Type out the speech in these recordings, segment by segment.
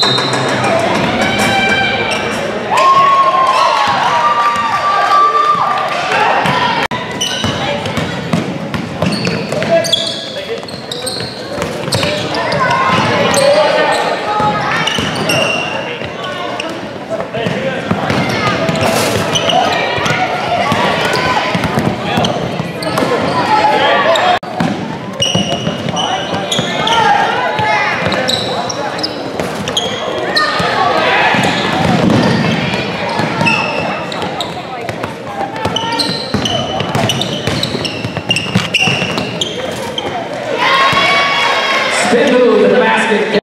Spin move in the basket.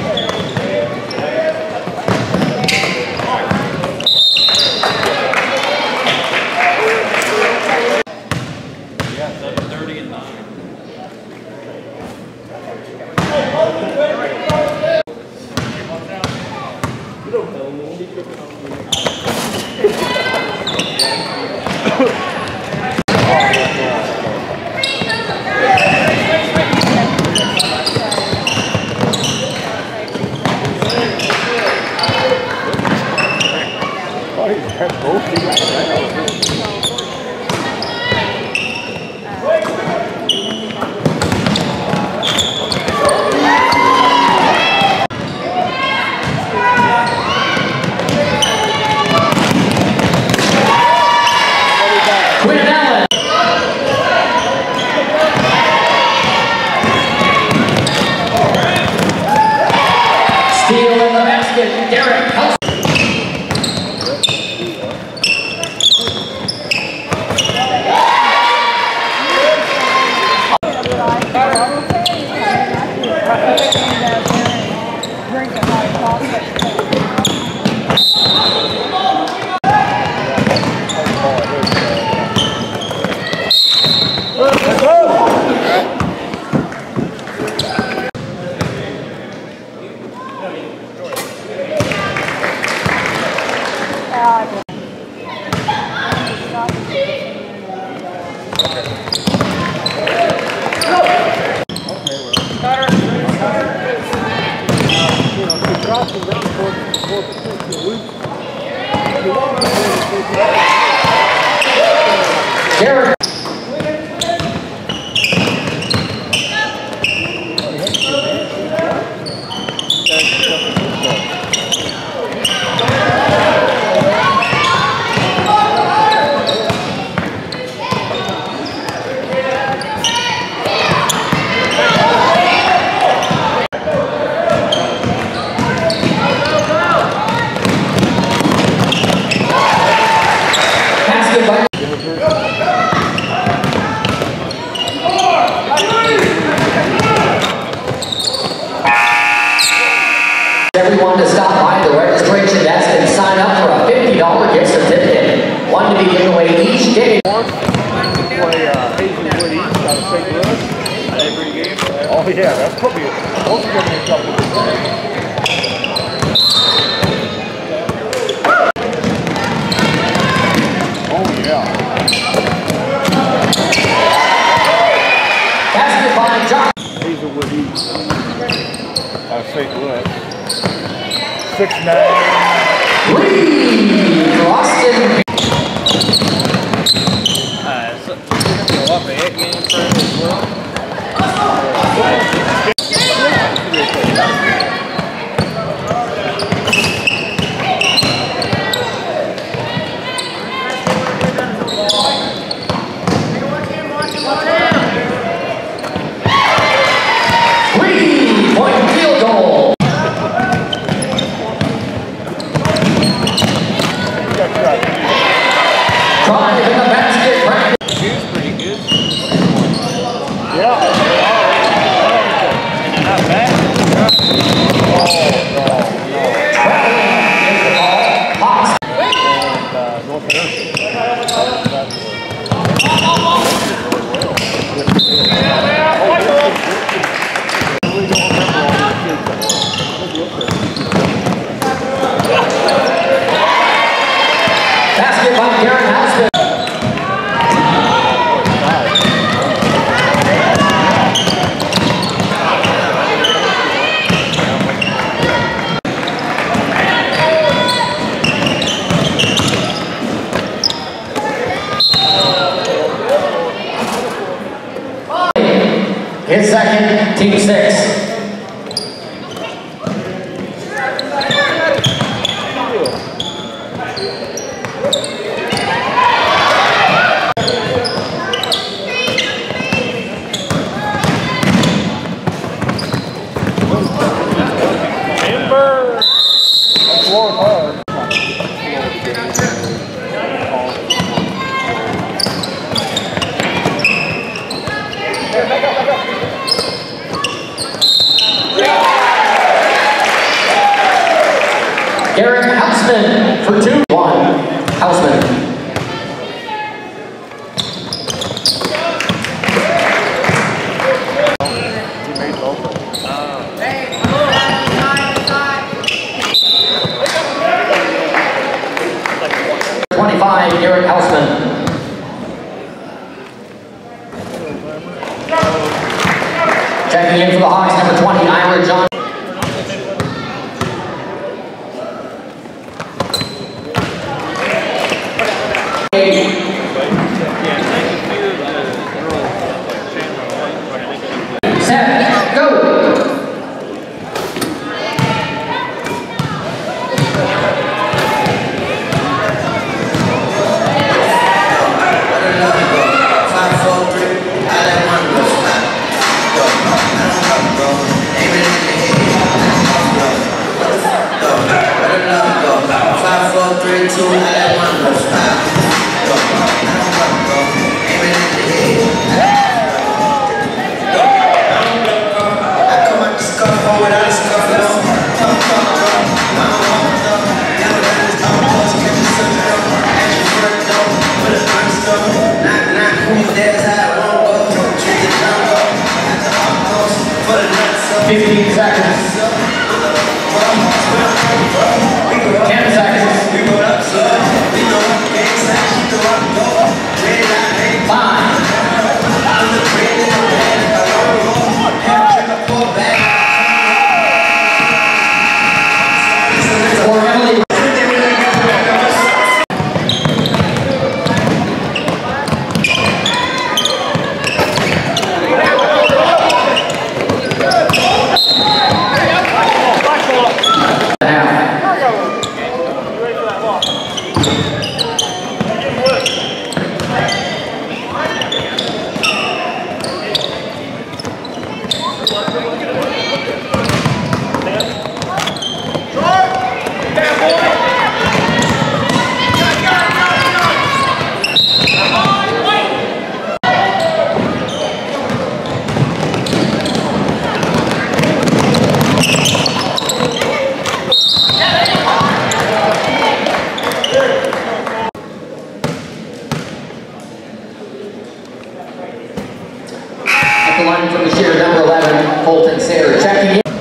Yeah, 7:30 and 9. Steal in the basket, Derek Hudson. Derek. Everyone to stop by the registration desk and sign up for a $50 gift certificate. One to be given away each day. Play Hazelwood East out of St. Louis. Every game. Oh yeah, that's probably those are going to be a couple of games. Oh yeah. Basket by John. Hazelwood East out of St. Louis. 6'9". Boston. So go up a hit game for him as well. Three-point field goal. Drive in the basket. Shoes pretty good. Yeah. Not bad. Traveling is the ball. Hawks. And North America. Basket by Karen Houston. His second, team 6. Houseman for 2-1. Houseman. Eric Houseman. Checking in for the Hawks, number 20, Ira John. Set, go! The line from Brashear, number 11, Colton Sayre, checking in.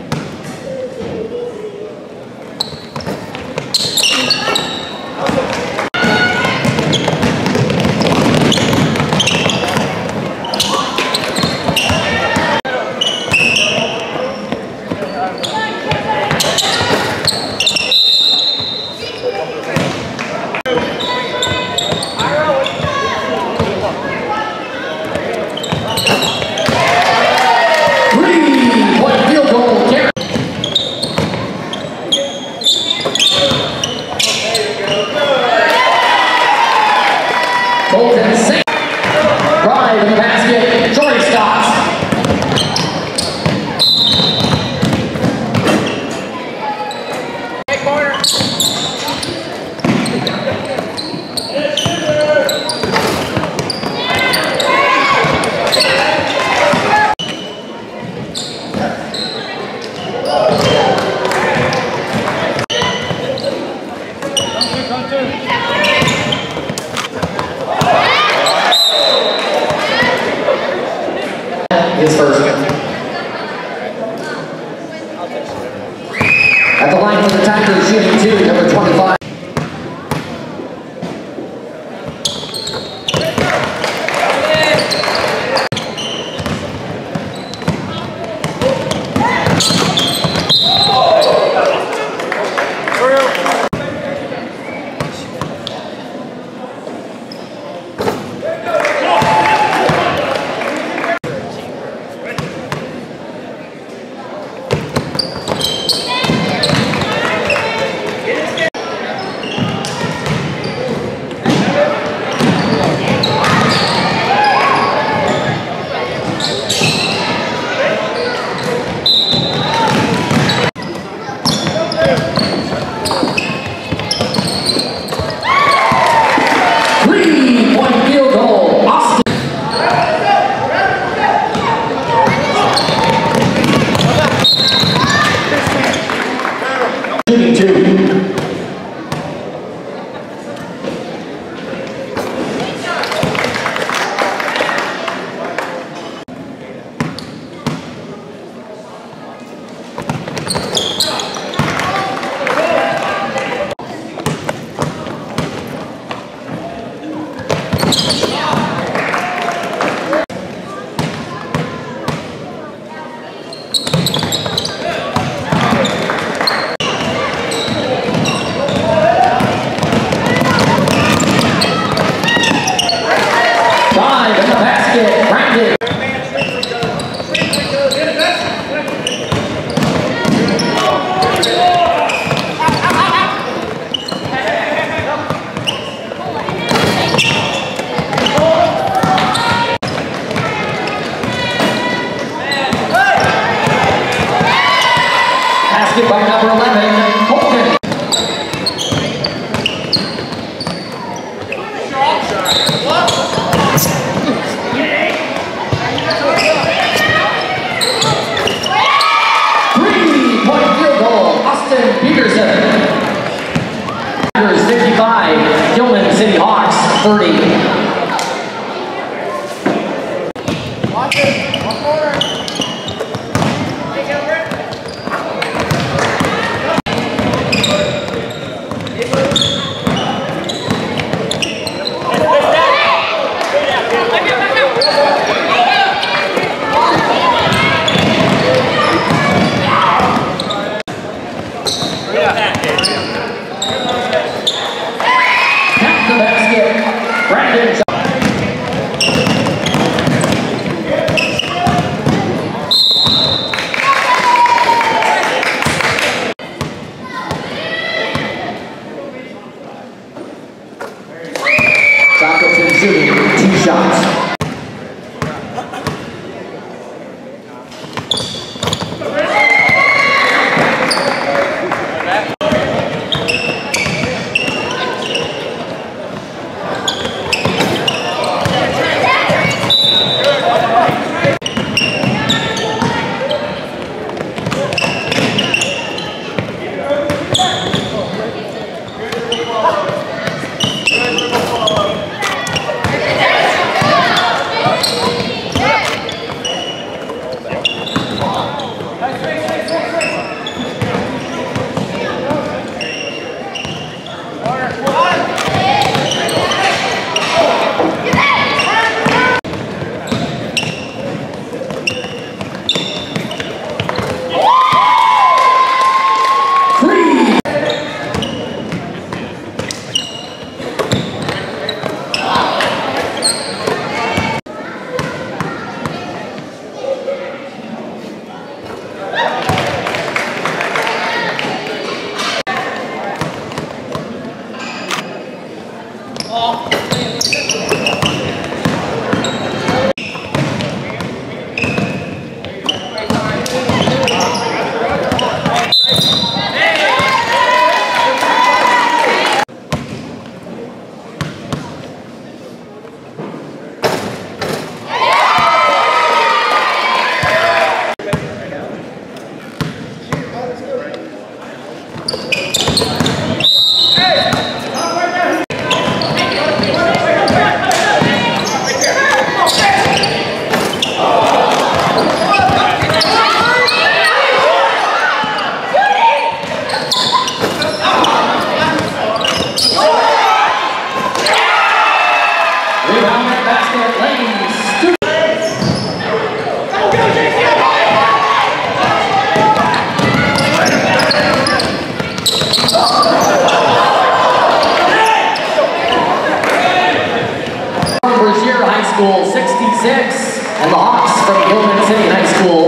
Colton Sayre, drive in the basket, Jordan stops. His first. At the line for the Tigers, shooting 2, number 25. basket by number 11, Colton. Three-point field goal, Austin Peterson. 55, Gilman City Hawks 30. Tap the basket, Brandon. Johnson shooting 2 shots. Brashear High School 66 and the Hawks from Gilman City High School